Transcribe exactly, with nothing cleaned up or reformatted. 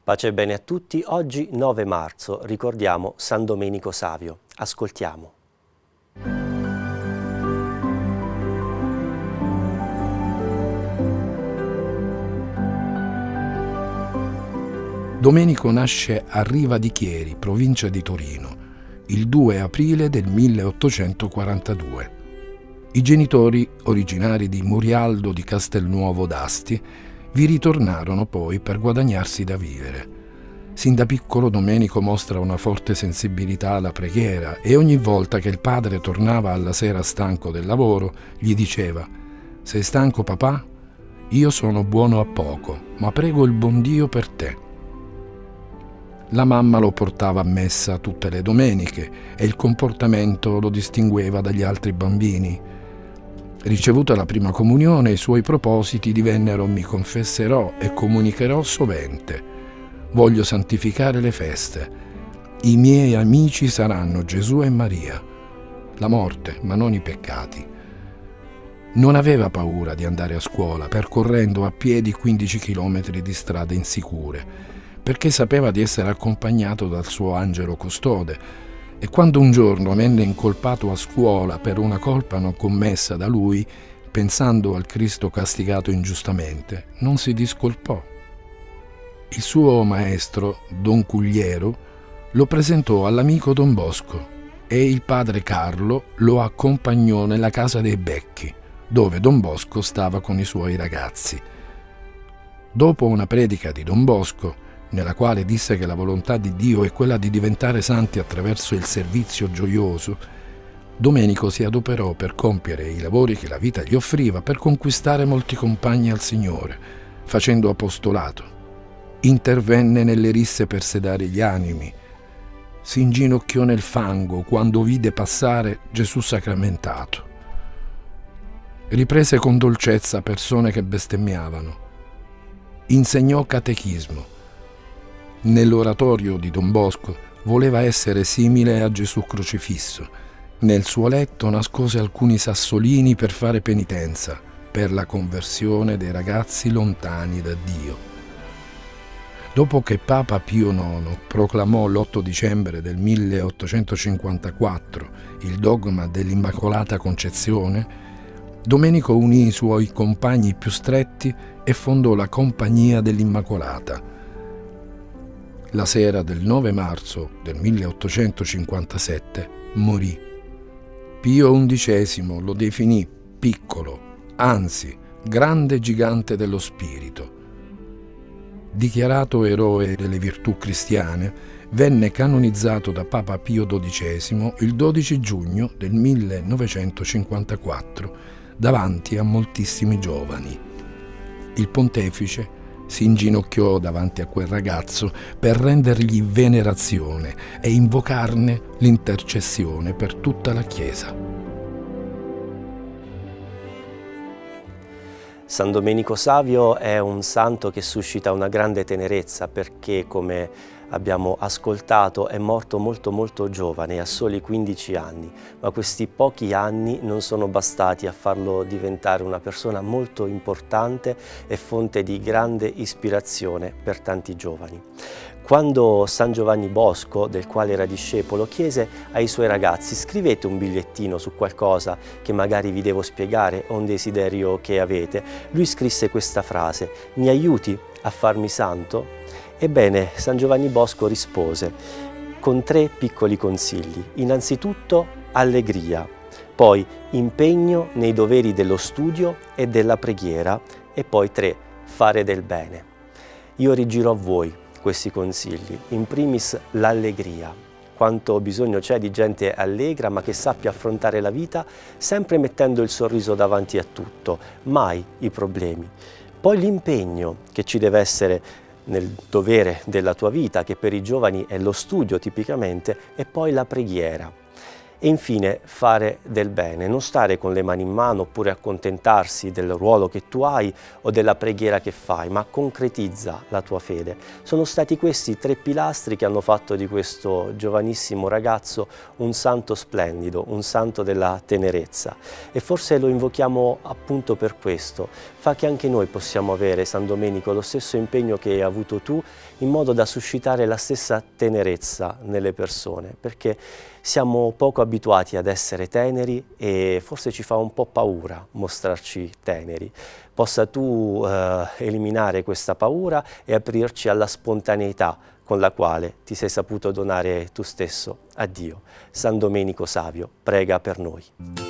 Pace e bene a tutti. Oggi nove marzo ricordiamo San Domenico Savio. Ascoltiamo. Domenico nasce a Riva di Chieri, provincia di Torino, il due aprile del milleottocentoquarantadue. I genitori, originari di Murialdo di Castelnuovo d'Asti, vi ritornarono poi per guadagnarsi da vivere. Sin da piccolo Domenico mostra una forte sensibilità alla preghiera e ogni volta che il padre tornava alla sera stanco del lavoro gli diceva: «Sei stanco, papà? Io sono buono a poco, ma prego il buon Dio per te». La mamma lo portava a messa tutte le domeniche e il comportamento lo distingueva dagli altri bambini. Ricevuta la prima comunione, i suoi propositi divennero: «Mi confesserò e comunicherò sovente. Voglio santificare le feste. I miei amici saranno Gesù e Maria. La morte, ma non i peccati». Non aveva paura di andare a scuola, percorrendo a piedi quindici chilometri di strade insicure, perché sapeva di essere accompagnato dal suo angelo custode. E quando un giorno venne incolpato a scuola per una colpa non commessa da lui, pensando al Cristo castigato ingiustamente, non si discolpò. Il suo maestro, Don Cugliero, lo presentò all'amico Don Bosco e il padre Carlo lo accompagnò nella casa dei Becchi, dove Don Bosco stava con i suoi ragazzi. Dopo una predica di Don Bosco, nella quale disse che la volontà di Dio è quella di diventare santi attraverso il servizio gioioso, Domenico si adoperò per compiere i lavori che la vita gli offriva per conquistare molti compagni al Signore, facendo apostolato. Intervenne nelle risse per sedare gli animi. Si inginocchiò nel fango quando vide passare Gesù sacramentato. Riprese con dolcezza persone che bestemmiavano. Insegnò catechismo. Nell'oratorio di Don Bosco voleva essere simile a Gesù crocifisso. Nel suo letto nascose alcuni sassolini per fare penitenza per la conversione dei ragazzi lontani da Dio. Dopo che Papa Pio nono proclamò l'otto dicembre del milleottocentocinquantaquattro il dogma dell'Immacolata Concezione, Domenico unì i suoi compagni più stretti e fondò la Compagnia dell'Immacolata. La sera del nove marzo del milleottocentocinquantasette morì. Pio undicesimo lo definì piccolo, anzi grande gigante dello spirito. Dichiarato eroe delle virtù cristiane, venne canonizzato da Papa Pio dodicesimo il dodici giugno del millenovecentocinquantaquattro davanti a moltissimi giovani. Il pontefice si inginocchiò davanti a quel ragazzo per rendergli venerazione e invocarne l'intercessione per tutta la Chiesa. San Domenico Savio è un santo che suscita una grande tenerezza perché, come abbiamo ascoltato, è morto molto molto giovane, a soli quindici anni, ma questi pochi anni non sono bastati a farlo diventare una persona molto importante e fonte di grande ispirazione per tanti giovani. Quando San Giovanni Bosco, del quale era discepolo, chiese ai suoi ragazzi: «Scrivete un bigliettino su qualcosa che magari vi devo spiegare o un desiderio che avete», lui scrisse questa frase: «Mi aiuti a farmi santo?» Ebbene, San Giovanni Bosco rispose con tre piccoli consigli. Innanzitutto allegria, poi impegno nei doveri dello studio e della preghiera e poi tre, fare del bene. Io rigiro a voi questi consigli. In primis l'allegria. Quanto bisogno c'è di gente allegra ma che sappia affrontare la vita sempre mettendo il sorriso davanti a tutto, mai i problemi. Poi l'impegno che ci deve essere nel dovere della tua vita, che per i giovani è lo studio tipicamente, e poi la preghiera. E infine fare del bene, non stare con le mani in mano oppure accontentarsi del ruolo che tu hai o della preghiera che fai, ma concretizza la tua fede. Sono stati questi tre pilastri che hanno fatto di questo giovanissimo ragazzo un santo splendido, un santo della tenerezza. E forse lo invochiamo appunto per questo. Fa che anche noi possiamo avere, San Domenico, lo stesso impegno che hai avuto tu, in modo da suscitare la stessa tenerezza nelle persone, perché siamo poco abituati ad essere teneri e forse ci fa un po' paura mostrarci teneri. Possa tu eh, eliminare questa paura e aprirci alla spontaneità con la quale ti sei saputo donare tu stesso a Dio. San Domenico Savio, prega per noi.